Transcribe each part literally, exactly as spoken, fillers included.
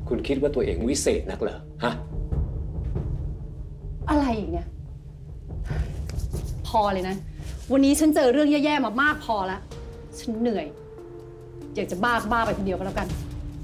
คุณคิดว่าตัวเองวิเศษนักเหรอฮะอะไรอีกเนี่ยพอเลยนะวันนี้ฉันเจอเรื่องแย่ๆมามากพอแล้วฉันเหนื่อยอยากจะบ้าบ้าไปคนเดียวก็แล้วกัน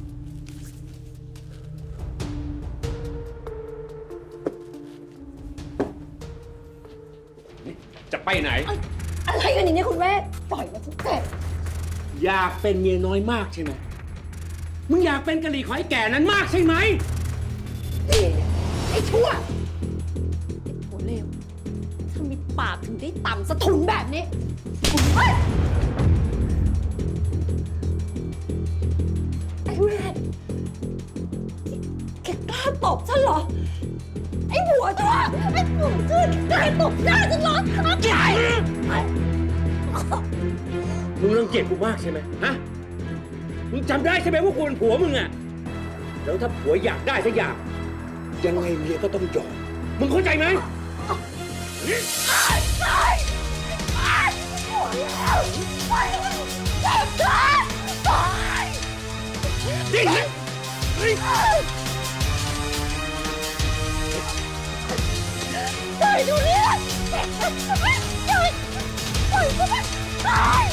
จะไปไหนอะไรกันอย่างนี้คุณแม่ปล่อยมาฉันเจ็บอยากเป็นเมียน้อยมากใช่ไหมมึงอยากเป็นกะหรี่ขอยแก่นั้นมากใช่ไหมนี่ไอ้ชั่วไอ้หัวเลวถ้ามีปากถึงได้ต่ำสะทุนแบบนี้ไอ้แม่แกกล้าตบฉันเหรอไอ้หัวชั่วไอ้หัวชั่วกล้าตบหน้าฉันเหรอใหญ่มึงรังเกียจกูมากใช่ไหมฮะมึงจำได้ใช่ไหมว่ากูเป็นผัวมึงอะแล้วถ้าผัวอยากได้สักอย่างยังไงเมียก็ต้องยอมมึงเข้าใจไหมดิ้นเลยตายดูเนี่ยตายตายก็ไม่ตาย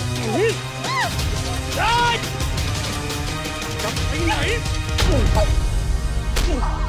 ตายจะไปไหน